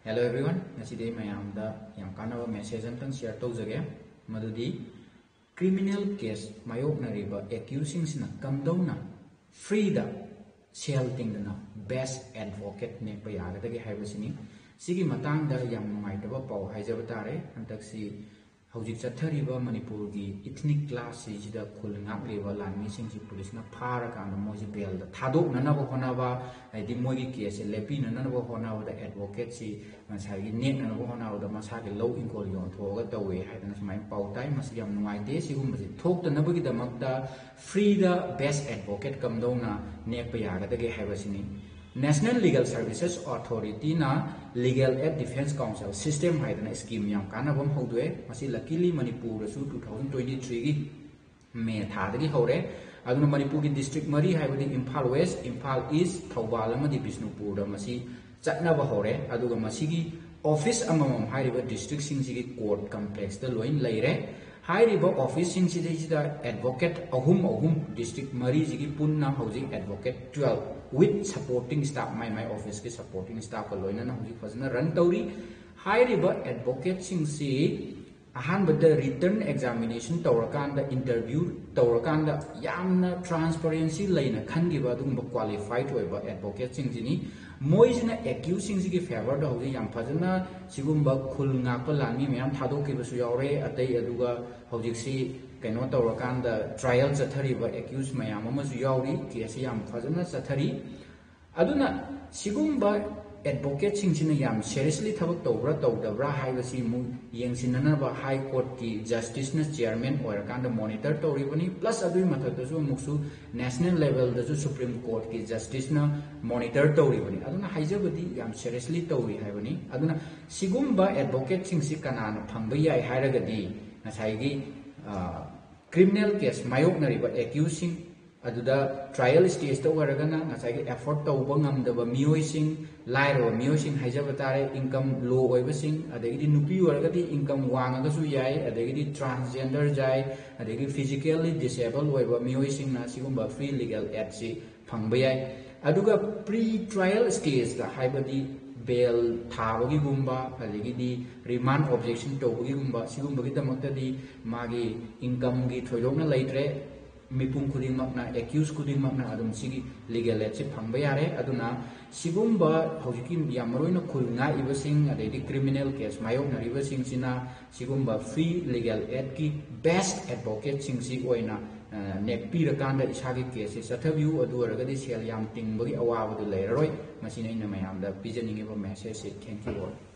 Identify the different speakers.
Speaker 1: Hello everyone, ngasi mayamda yang kanaba message amtang share tawjage madudi criminal case mayoknariba accusing sina kamdona free da sel tingdana best advocate nekpa yagadagi haibasini sigi matangda yang numaitaba paw haijaba tare antaksi hojik chathariba manipur gi ethnic class sida khul ngakreba lanmi singsi police na phara kan moji bel da thadok nanaba honaba di mogi case lepi nanaba honaba da advocate si masagi net nanaba honaba da masagi low ingkhol yon thoga tawe haidana smai paw tai masi yam nuaite sigum basi thok da nabagi da makta free da best advocate kamdona nekpa yaga da ge haibasini National Legal Services Authority na Legal Aid Defense Council system haidana scheme yam kanabam hodwe masi luckily Manipur su 2023 gi May thadagi hore aduna Manipur gi district mari haibadi Imphal West, Imphal East, Thawbal amadi Bisnupur da masi chatnaba hore aduga masigi office amamam hairiba district singsi court complex da loin leire hairiba office singsi da advocate ahum district mari jigi punna hauji advocate 12 with supporting staff my office ke supporting staff ko loina na hauji fazna run tauri hairiba advocate singsi ahanbada written examination tawrakanda interview tawrakanda yamna transparency laina khangiba dum qualified oiba advocate singini moisina accusing sigi favor da hauji yam fazna sigumba khul ngakpa lami mayam thadokki basu yaure atai aduga hauji si kaino tawrakanda trial chathariba accused mayam amasu yauri case yam fazna chathari aduna sigumba advocate singchina yam seriously thabak tawbra tawdabra haibasi mu yengsinanaba high court ki justice na chairman oirakanda monitor tawribani plus adui mathakdasu muksu national level da supreme court ki justice na monitor tawribani aduna haijabadi yam seriously tawri haibani aduna sigumba advocate singsi kanana phangba yai hairagadi nasaigi criminal case mayoknariba accusing aduda trial stage ta waragana ngasai effort tawba ngamdaba miyoising lairo miyoising haijaba tare income low oibasing adegi nupi waragadi income wanga su yai adegi transgender jai adegi physically disabled oiba miyoising na sigumba free legal aid si phangba yai aduga pre trial stage da haibadi bail thabagi gumba adegi remand objection tawbagi gumba sigumba gi damakta magi income gi thoidokna laitre mipung kuding makna accused kuding makna adum sigi legal aid chip phangba yare aduna sigumba hojiki yamroina khulnga ibasing adedi criminal case mayok na ibasing sina sigumba free legal aid ki best advocate singsi oina nekpiyu kanda isagi case sathabiu adu aragadi sel yam tingbagi awabadu leiroi masina ina mayamda pijaninge ba message thank you all